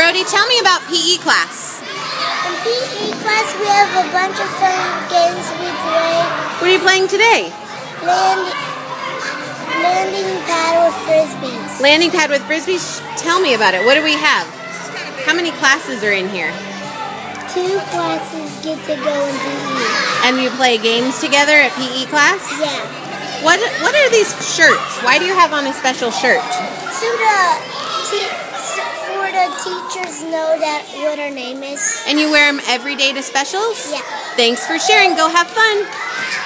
Brody, tell me about PE class. In PE class, we have a bunch of fun games we play. What are you playing today? Landing pad with frisbees. Landing pad with frisbees? Tell me about it. What do we have? How many classes are in here? 2 classes get to go in PE. And you play games together at PE class? Yeah. What are these shirts? Why do you have on a special shirt? So for the teachers know that what our name is. And you wear them every day to specials? Yeah. Thanks for sharing. Go have fun.